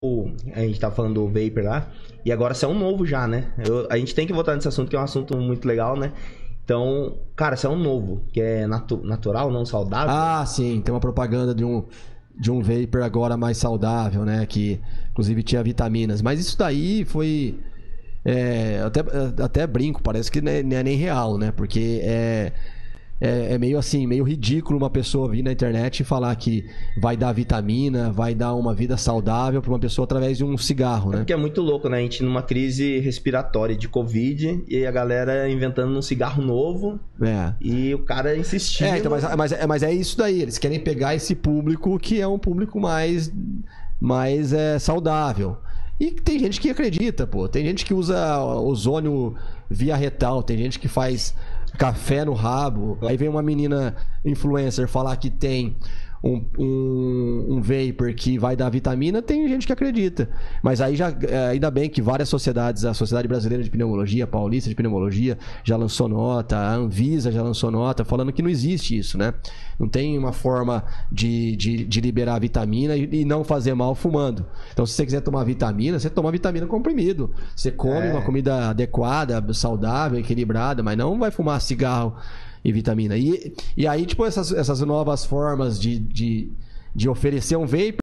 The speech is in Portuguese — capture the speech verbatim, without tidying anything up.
A gente tá falando do vapor lá, e agora isso é um novo já, né? Eu, a gente tem que voltar nesse assunto, que é um assunto muito legal, né? Então, cara, isso é um novo, que é natu natural, não saudável. Ah, sim, tem uma propaganda de um, de um vapor agora mais saudável, né? Que inclusive tinha vitaminas. Mas isso daí foi... É, até, até brinco, parece que não é, não é nem real, né? Porque é... É, é meio assim, meio ridículo uma pessoa vir na internet e falar que vai dar vitamina, vai dar uma vida saudável para uma pessoa através de um cigarro, né? É porque é muito louco, né? A gente numa crise respiratória de Covid e a galera inventando um cigarro novo É. E o cara insistindo. É, então, mas, mas, é, mas é isso daí. Eles querem pegar esse público que é um público mais, mais é, saudável. E tem gente que acredita, pô. Tem gente que usa ozônio via retal, tem gente que faz café no rabo. Aí vem uma menina influencer falar que tem um, um, um vapor que vai dar vitamina, tem gente que acredita. Mas aí já, ainda bem que várias sociedades, a Sociedade Brasileira de Pneumologia, a Paulista de Pneumologia, já lançou nota, a Anvisa já lançou nota, falando que não existe isso, né? Não tem uma forma de, de, de liberar vitamina e, e não fazer mal fumando. Então, se você quiser tomar vitamina, você toma vitamina comprimido. Você come é. uma comida adequada, saudável, equilibrada, mas não vai fumar cigarro e vitamina. E, e aí, tipo, essas, essas novas formas de, de, de oferecer um vape